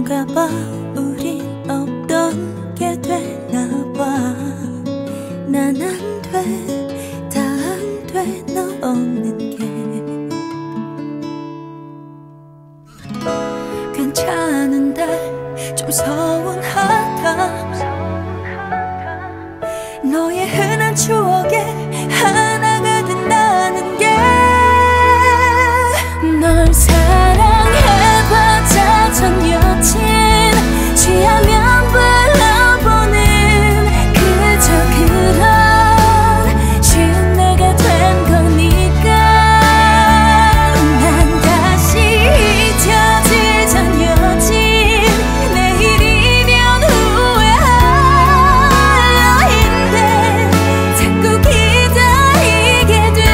그런가 봐. 우린 없던 게 되나 봐. 난 안 돼, 다 안 돼, 너 없는 게. 괜찮은데 좀 서운하다. 너의 흔한 추억에 하나가 된다는 게. 널 사랑해봤자 전 여친, 취하면 불러보는 그저 그런 쉬운 내가 된 거니까. 난 다시 잊혀질 전 여친, 내일이면 후회할 너인데 자꾸 기다리게 돼.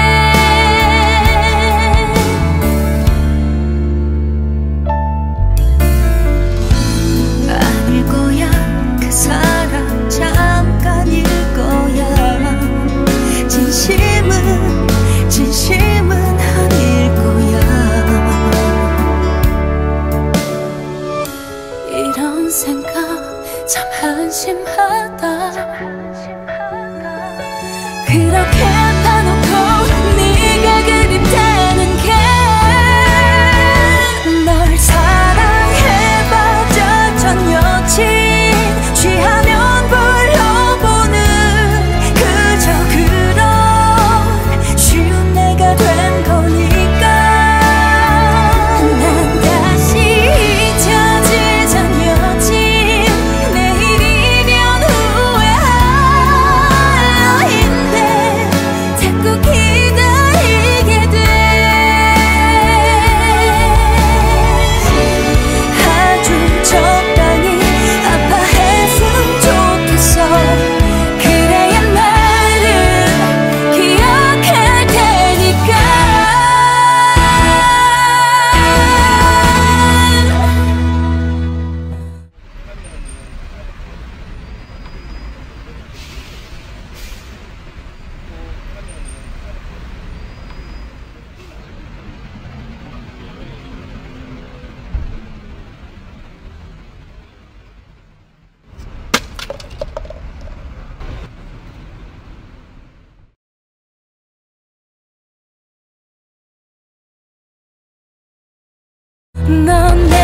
아닐 거야, 그 사람 잠깐일 거야. 진심은 아닐 거야. 이런 생각 참 한심하다. 그렇게 봐놓고 네가 그립다는 게. 널 사랑해봤자 전 여친, 취하면 불러보는 그저 그런 쉬운 내가 된 거니까. 난 다시 잊혀질 전 여친, 내일이면 후회할 너인데 자꾸 기다리게 돼. 아주 적당히 아파했으면 좋겠어. 그래야 나를 기억할 테니까. 넌